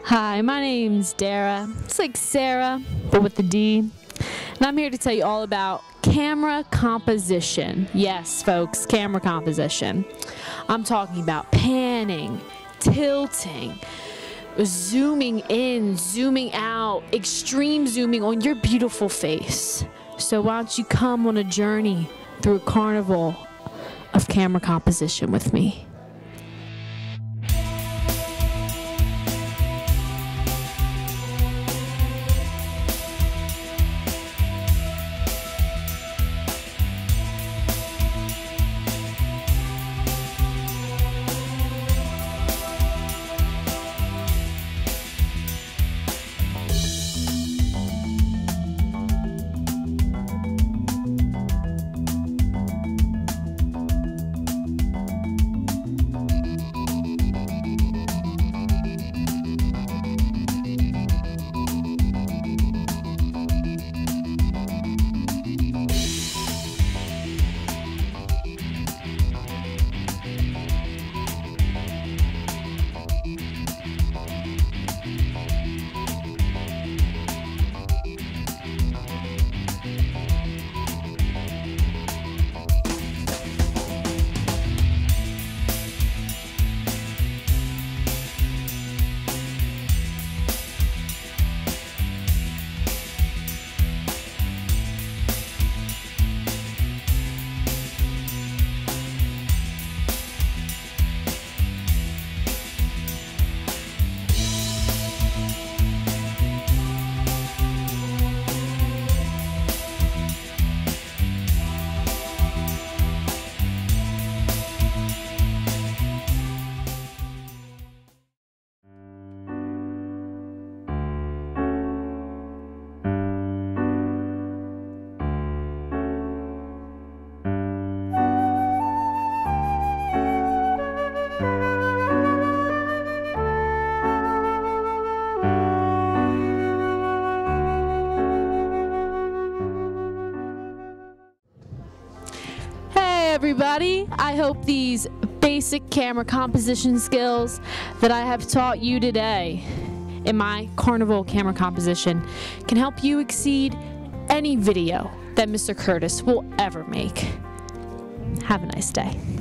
Hi, my name's Dara. It's like Sarah, but with the D. And I'm here to tell you all about camera composition. Yes, folks, camera composition. I'm talking about panning, tilting, zooming in, zooming out, extreme zooming on your beautiful face. So why don't you come on a journey through a carnival of camera composition with me? Everybody, I hope these basic camera composition skills that I have taught you today in my carnival camera composition can help you exceed any video that Mr. Curtis will ever make. Have a nice day.